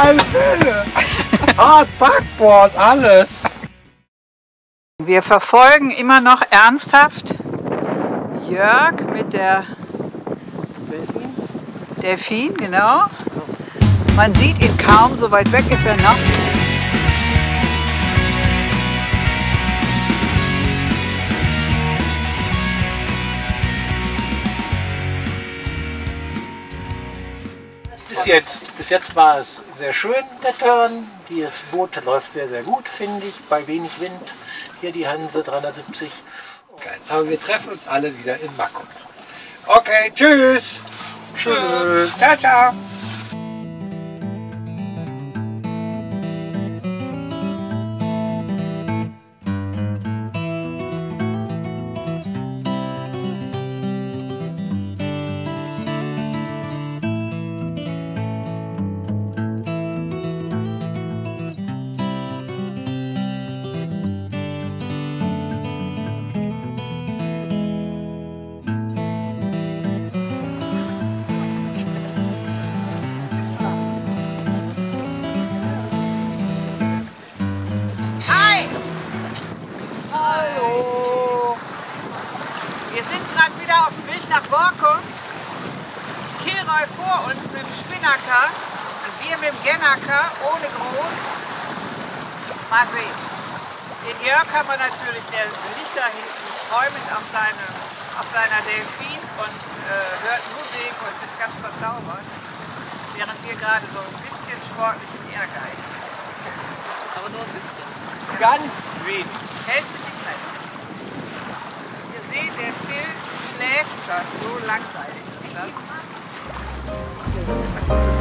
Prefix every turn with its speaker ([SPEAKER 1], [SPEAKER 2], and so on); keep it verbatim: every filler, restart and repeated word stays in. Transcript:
[SPEAKER 1] alle Fälle. Hart, Backboard, alles.
[SPEAKER 2] Wir verfolgen immer noch ernsthaft Jörg mit der Delfin, Delfin, genau. Man sieht ihn kaum, so weit weg ist er noch.
[SPEAKER 3] Bis jetzt, bis jetzt war es sehr schön, der Turn. Das Boot läuft sehr, sehr gut, finde ich, bei wenig Wind. Hier die Hanse dreihundertsiebzig.
[SPEAKER 1] Okay, aber wir treffen uns alle wieder in Makkum. Okay, tschüss. Tschüss. Ciao, ciao.
[SPEAKER 2] Wir sind gerade wieder auf dem Weg nach Borkum. Kilroy vor uns mit dem Spinnaker und wir mit dem Gennaker ohne Groß. Mal sehen. Den Jörg haben wir natürlich, der liegt da hinten träumend auf, seine, auf seiner Delfin und äh, hört Musik und ist ganz verzaubert. Während wir gerade so ein bisschen sportlichen Ehrgeiz. Aber nur ein bisschen. Ja.
[SPEAKER 3] Ganz wenig.
[SPEAKER 2] Hält sich in Grenzen. Ihr seht, der Till schläft schon. So langweilig ist das.